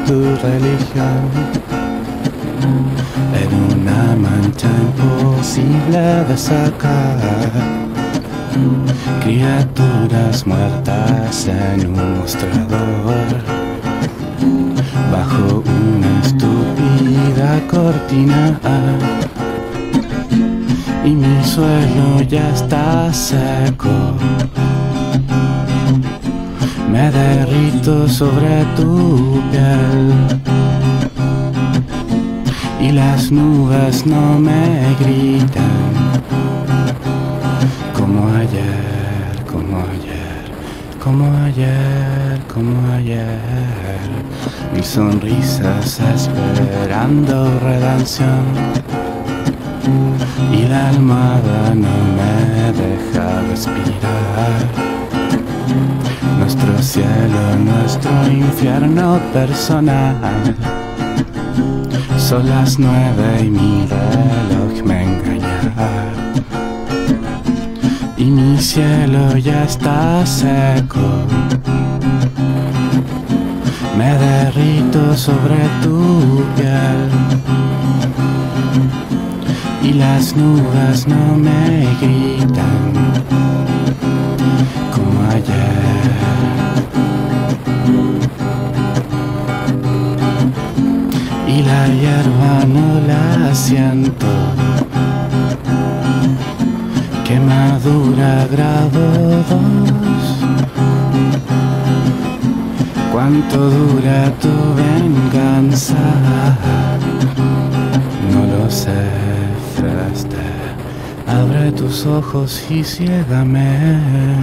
tu religión. En una mancha imposible de sacar, criaturas muertas en un mostrador, bajo una estúpida cortina, y mi suelo ya está seco. Me derrito sobre tu piel y las nubes no me gritan como ayer, como ayer, como ayer, como ayer. Mis sonrisas esperando redención y la almohada no me deja respirar. Nuestro cielo, nuestro infierno personal. Son las 9 y mi reloj me engaña. Y mi cielo ya está seco. Me derrito sobre tu piel y las nubes no me gritan como ayer. Y la hierba no la siento, quemadura grado 2. ¿Cuánto dura tu venganza? No lo sé, Freste. Abre tus ojos y ciégame.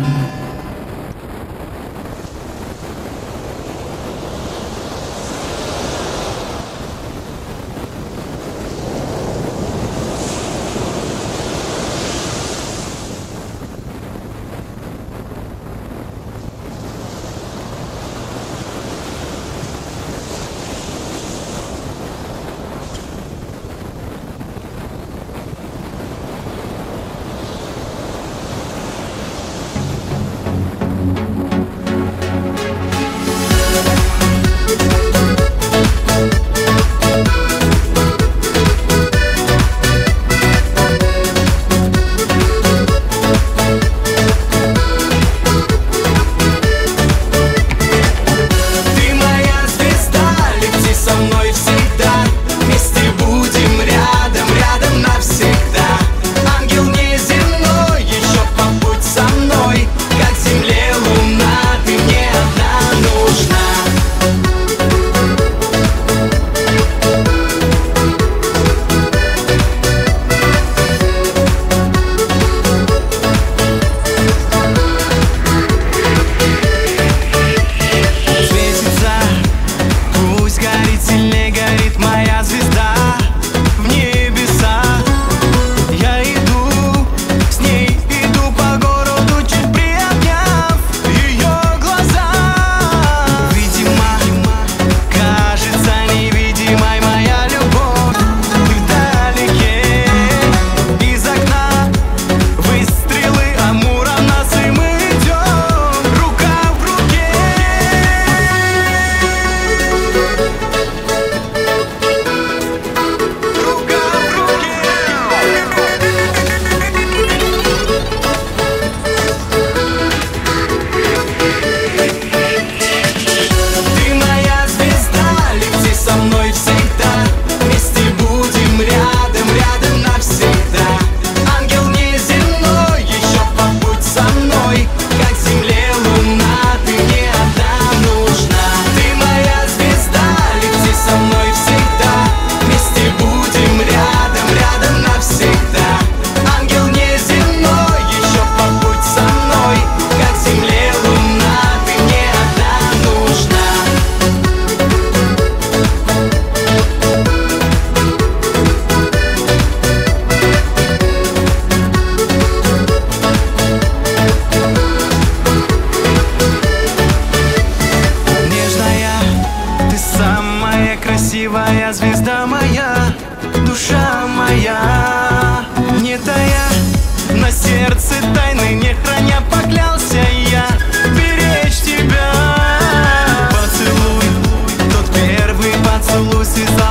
красивая звезда моя, душа моя, не тая на сердце тайны, не храня, поклялся я беречь тебя. Поцелуй тот первый Целуйся